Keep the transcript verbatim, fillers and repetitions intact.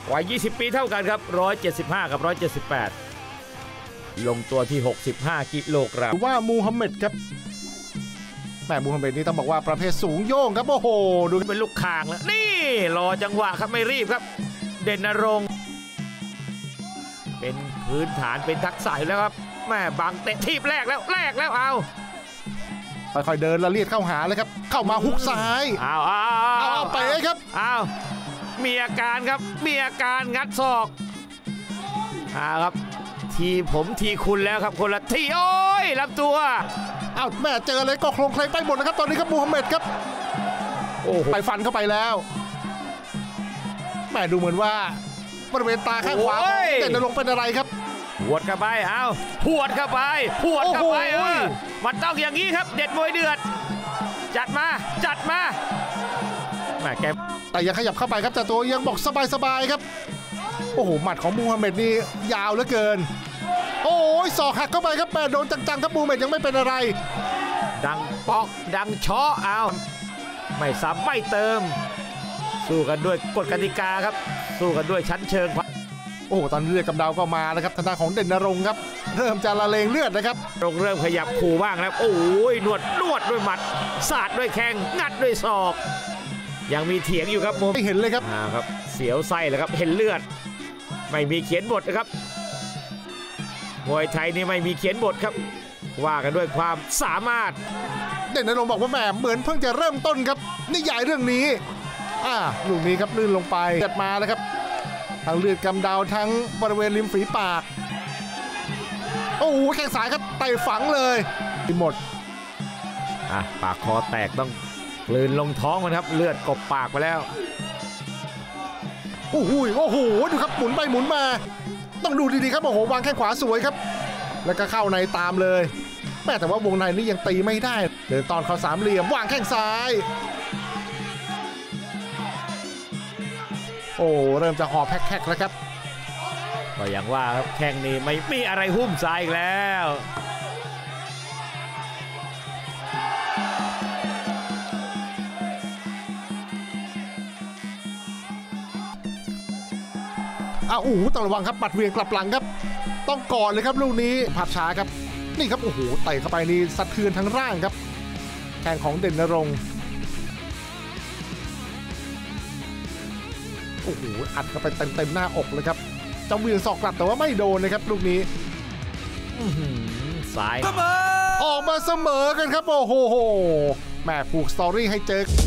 วัยยี่สิบปีเท่ากันครับหนึ่งร้อยเจ็ดสิบห้ากับหนึ่งร้อยเจ็ดสิบแปดลงตัวที่หกสิบห้ากิโลกรัมว่ามูฮัมเหม็ดครับแม่มูฮัมเหม็ดนี่ต้องบอกว่าประเภทสูงโย่งครับโอ้โหดูเป็นลูกคางแล้วนี่รอจังหวะครับไม่รีบครับเด่นนรงค์เป็นพื้นฐานเป็นทักษะแล้วครับแม่บังเตะทีบแรกแล้วแรกแล้วเอาค่อยๆเดินละเลียดเข้าหาเลยครับเข้ามาหุกซ้ายเอาเอาเอาเป๋ครับเอามีอาการครับมีอาการงัดศอกเอาครับทีผมทีคุณแล้วครับคนละทีโอ้ยลำตัวอ้าวแม่เจออะไรก็โครงเคลงไปหมดนะครับตอนนี้ครับมูฮัมเหม็ดครับโอ้ไปฟันเข้าไปแล้วแม่ดูเหมือนว่าบริเวณตาข้างขวาของเด่นนรงค์เป็นอะไรครับหวดเข้าไปเอาหวดเข้าไปหวดเข้าไปเออมันต้องอย่างนี้ครับเด็ดมวยเดือดจัดมาจัดมาแม่แกแต่ยังขยับเข้าไปครับแต่ตัวยังบอกสบายๆครับโอ้โหหมัดของมูฮัมเหม็ดนี่ยาวเหลือเกินโอ้ยศอกหักเข้าไปครับแม่โดนจังๆครับมูฮัมเหม็ดยังไม่เป็นอะไรดังปอกดังช้อเอาไม่ซ้ำไม่เติมสู้กันด้วยกฎกติกาครับสู้กันด้วยชั้นเชิงโอ้โหตอนเลือดกำเดาก็มาแล้วครับทางด้านของเด่นนรงค์ครับเริ่มจะละเลงเลือดนะครับรงเริ่มขยับขู่บ้างแล้วโอ้ยนวดนวดด้วยหมัดสาดด้วยแข้งงัดด้วยศอกยังมีเถียงอยู่ครับมุมไม่เห็นเลยครับอ่าครับเสียวไส้เลยครับเห็นเลือดไม่มีเขียนบทนะครับมวยไทยนี่ไม่มีเขียนบทครับว่ากันด้วยความสามารถเด่นนรงค์บอกว่าแหมเหมือนเพิ่งจะเริ่มต้นครับนิยายเรื่องนี้อ่าลูกนี้ครับลื่นลงไปเกิดมาแล้วครับทั้งเลือดกำเดาทั้งบริเวณริมฝีปากโอ้โหแข้งซ้ายครับเตะฝังเลยหมดอ่ะปากคอแตกต้องกลืนลงท้องมันครับเลือดกบปากไปแล้วโอ้โหโอ้โหดูครับหมุนไปหมุนมาต้องดูดีๆครับโอ้โหวางแข้งขวาสวยครับแล้วก็เข้าในตามเลยแม้แต่ว่าวงในนี่ยังตีไม่ได้เดินตอนเข้าสามเหลี่ยมวางแข้งซ้ายโอ้เริ่มจะหอบแพ็คๆแล้วครับก็อย่างว่าครับแข้งนี้ไม่มีอะไรหุ้มซ้ายอีกแล้วอ้าวโอ้โหต้องระวังครับปัดเวียงกลับหลังครับต้องก่อนเลยครับลูกนี้ภาพช้าครับนี่ครับโอ้โหเตะเข้าไปนี่สะเทือนทั้งร่างครับแข้งของเด่นนรงค์โอ้โหอัดเข้าไปเต็มๆหน้าอกเลยครับจะเวียงศอกกลับแต่ว่าไม่โดนนะครับลูกนี้ซ้ายออกมาเสมอกันครับโอ้โหแม่ผูกสตอรี่ให้เจอ